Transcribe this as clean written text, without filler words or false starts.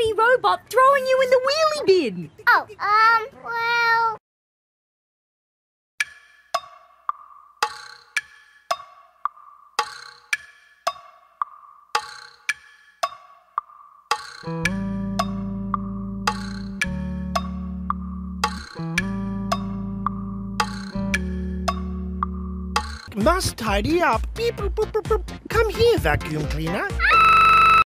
tiny robot throwing you in the wheelie bin. Oh, well... Must tidy up. Beep, boop, boop, boop, boop. Come here, vacuum cleaner.